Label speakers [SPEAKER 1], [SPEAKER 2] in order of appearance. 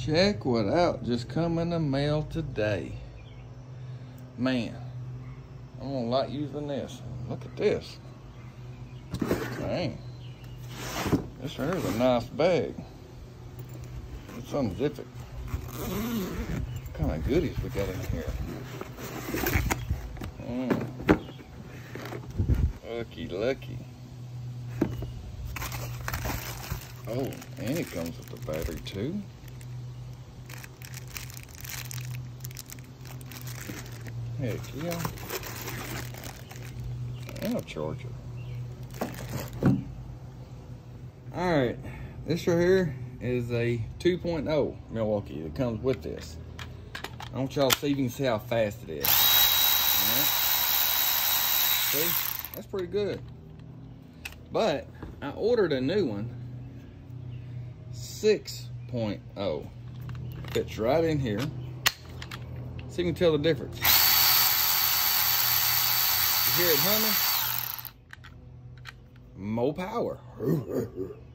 [SPEAKER 1] Check what out just come in the mail today. Man, I'm gonna like using this. Look at this. Dang. This right here is a nice bag. Let's unzip it. What kind of goodies we got in here? Lucky. Oh, and it comes with the battery too. Heck yeah. And a charger. Alright, this right here is a 2.0 Milwaukee that comes with this. I want y'all to see if you can see how fast it is. Alright. See? That's pretty good. But I ordered a new one, 6.0. Fits right in here. So you can tell the difference. You hear it humming? More power.